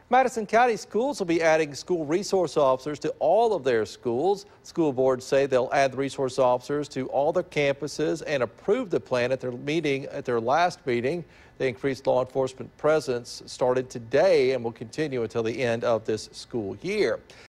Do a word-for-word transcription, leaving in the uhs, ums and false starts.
Madison County schools will be adding school resource officers to all of their schools. School boards say they'll add resource officers to all their campuses and approve the plan at their meeting at their last meeting. The increased law enforcement presence started today and will continue until the end of this school year.